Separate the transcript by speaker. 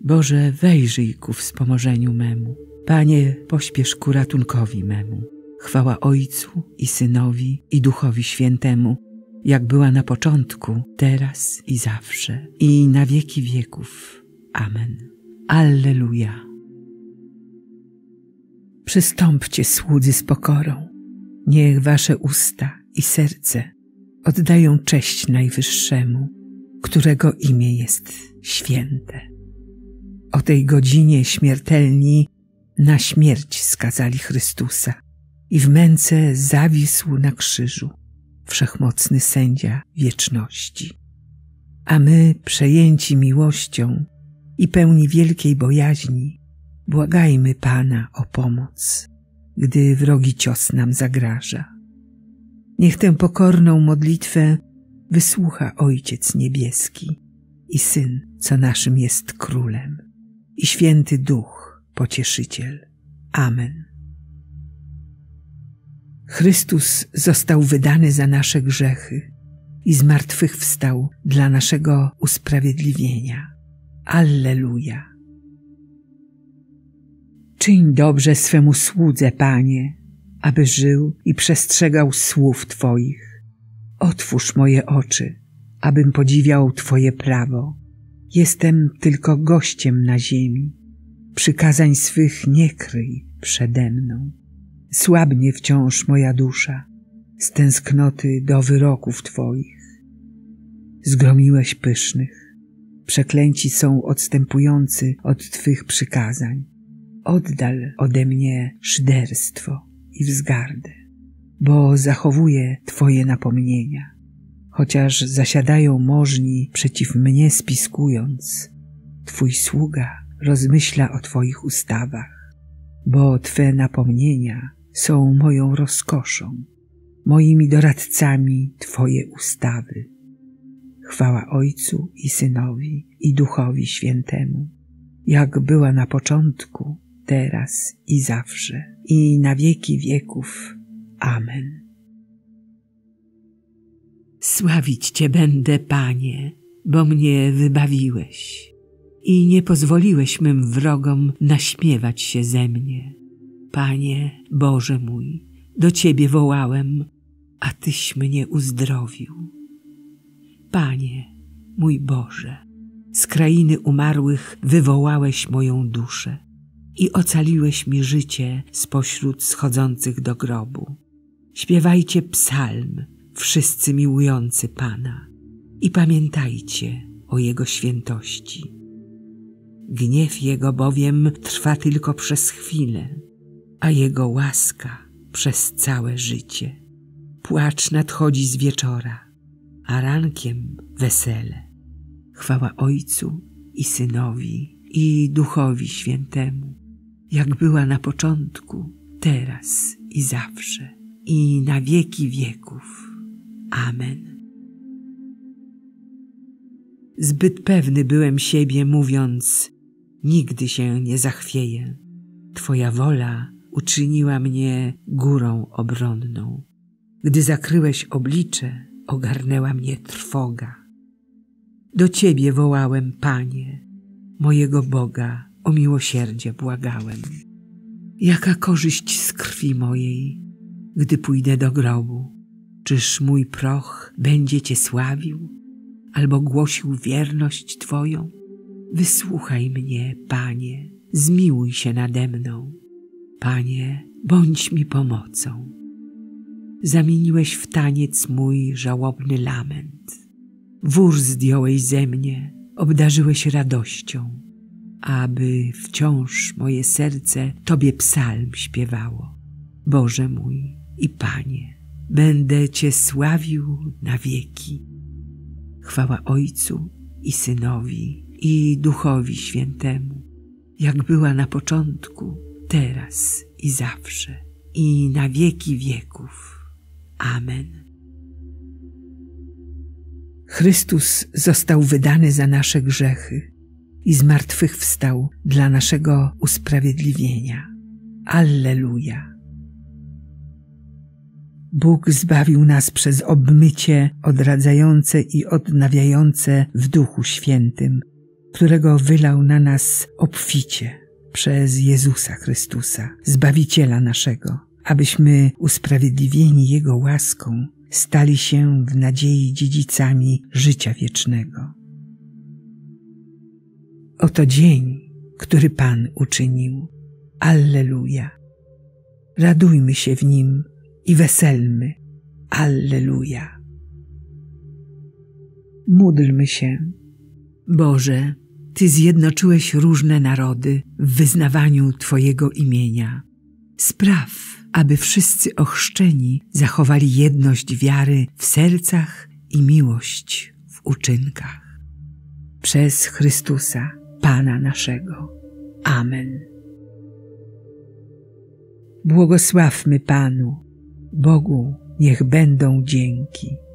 Speaker 1: Boże, wejrzyj ku wspomożeniu memu. Panie, pośpiesz ku ratunkowi memu. Chwała Ojcu i Synowi i Duchowi Świętemu, jak była na początku, teraz i zawsze, i na wieki wieków. Amen. Alleluja. Przystąpcie, słudzy, z pokorą. Niech wasze usta i serce oddają cześć Najwyższemu, którego imię jest święte. O tej godzinie śmiertelni na śmierć skazali Chrystusa i w męce zawisł na krzyżu wszechmocny sędzia wieczności. A my, przejęci miłością i pełni wielkiej bojaźni, błagajmy Pana o pomoc, gdy wrogi cios nam zagraża. Niech tę pokorną modlitwę wysłucha Ojciec Niebieski i Syn, co naszym jest Królem, i Święty Duch, Pocieszyciel. Amen. Chrystus został wydany za nasze grzechy i zmartwychwstał dla naszego usprawiedliwienia. Alleluja. Czyń dobrze swemu słudze, Panie, aby żył i przestrzegał słów Twoich. Otwórz moje oczy, abym podziwiał Twoje prawo. Jestem tylko gościem na ziemi. Przykazań swych nie kryj przede mną. Słabnie wciąż moja dusza z tęsknoty do wyroków Twoich. Zgromiłeś pysznych. Przeklęci są odstępujący od Twych przykazań. Oddal ode mnie szyderstwo i wzgardę, bo zachowuję Twoje napomnienia. Chociaż zasiadają możni przeciw mnie spiskując, Twój sługa rozmyśla o Twoich ustawach, bo Twe napomnienia są moją rozkoszą, moimi doradcami Twoje ustawy. Chwała Ojcu i Synowi i Duchowi Świętemu, jak była na początku, teraz i zawsze, i na wieki wieków. Amen. Sławić Cię będę, Panie, bo mnie wybawiłeś i nie pozwoliłeś mym wrogom naśmiewać się ze mnie. Panie, Boże mój, do Ciebie wołałem, a Tyś mnie uzdrowił. Panie, mój Boże, z krainy umarłych wywołałeś moją duszę i ocaliłeś mi życie spośród schodzących do grobu. Śpiewajcie psalm, wszyscy miłujący Pana, i pamiętajcie o Jego świętości. Gniew Jego bowiem trwa tylko przez chwilę, a Jego łaska przez całe życie. Płacz nadchodzi z wieczora, a rankiem wesele. Chwała Ojcu i Synowi i Duchowi Świętemu, jak była na początku, teraz i zawsze, i na wieki wieków. Amen. Zbyt pewny byłem siebie, mówiąc, nigdy się nie zachwieję. Twoja wola uczyniła mnie górą obronną. Gdy zakryłeś oblicze, ogarnęła mnie trwoga. Do Ciebie wołałem, Panie, mojego Boga, o miłosierdzie błagałem. Jaka korzyść z krwi mojej, gdy pójdę do grobu? Czyż mój proch będzie Cię sławił, albo głosił wierność Twoją? Wysłuchaj mnie, Panie, zmiłuj się nade mną. Panie, bądź mi pomocą. Zamieniłeś w taniec mój żałobny lament. Wór zdjąłeś ze mnie, obdarzyłeś radością, aby wciąż moje serce Tobie psalm śpiewało. Boże mój i Panie, będę Cię sławił na wieki. Chwała Ojcu i Synowi i Duchowi Świętemu, jak była na początku, teraz i zawsze, i na wieki wieków. Amen. Chrystus został wydany za nasze grzechy i zmartwychwstał dla naszego usprawiedliwienia. Alleluja. Bóg zbawił nas przez obmycie odradzające i odnawiające w Duchu Świętym którego wylał na nas obficie przez Jezusa Chrystusa, Zbawiciela naszego, abyśmy usprawiedliwieni Jego łaską stali się w nadziei dziedzicami życia wiecznego. Oto dzień, który Pan uczynił. Alleluja. Radujmy się w nim i weselmy. Alleluja. Módlmy się. Boże, Ty zjednoczyłeś różne narody w wyznawaniu Twojego imienia. Spraw, aby wszyscy ochrzczeni zachowali jedność wiary w sercach i miłość w uczynkach. Przez Chrystusa, Pana naszego. Amen. Błogosławmy Panu, Bogu niech będą dzięki.